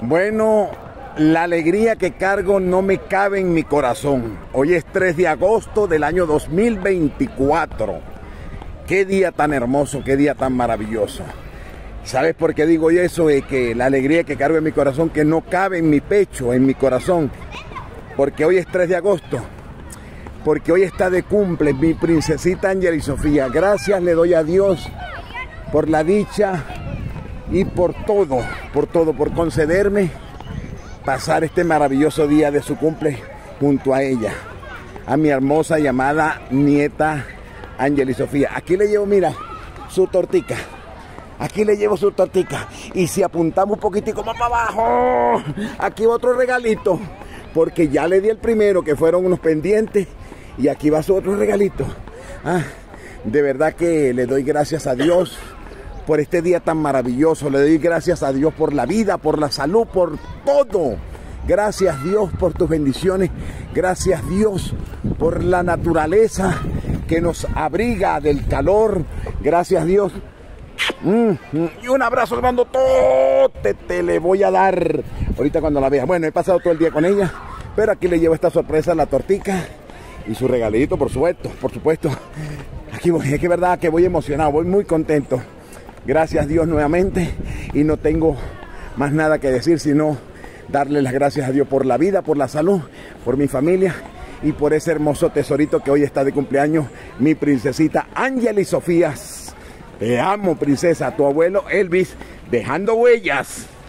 Bueno, la alegría que cargo no me cabe en mi corazón. Hoy es 3 de agosto del año 2024. Qué día tan hermoso, qué día tan maravilloso. ¿Sabes por qué digo eso? Es que la alegría que cargo en mi corazón, que no cabe en mi pecho, en mi corazón. Porque hoy es 3 de agosto. Porque hoy está de cumple mi princesita Ángela y Sofía. Gracias le doy a Dios por la dicha y por todo, por concederme pasar este maravilloso día de su cumple junto a ella, a mi hermosa y amada nieta Ángela y Sofía. Aquí le llevo, mira, su tortica. Aquí le llevo su tortica. Y si apuntamos un poquitico más para abajo, aquí va otro regalito. Porque ya le di el primero, que fueron unos pendientes. Y aquí va su otro regalito. De verdad que le doy gracias a Dios por este día tan maravilloso. Le doy gracias a Dios por la vida, por la salud, por todo. Gracias Dios por tus bendiciones. Gracias Dios por la naturaleza que nos abriga del calor. Gracias Dios. Y un abrazo hermano, te le voy a dar ahorita cuando la veas. Bueno, he pasado todo el día con ella, pero aquí le llevo esta sorpresa, la tortica y su regalito, por supuesto. Aquí voy, es que verdad que voy emocionado, voy muy contento. Gracias Dios nuevamente, y no tengo más nada que decir sino darle las gracias a Dios por la vida, por la salud, por mi familia y por ese hermoso tesorito que hoy está de cumpleaños, mi princesita Ángela y Sofía. Te amo, princesa, tu abuelo Elvis, dejando huellas.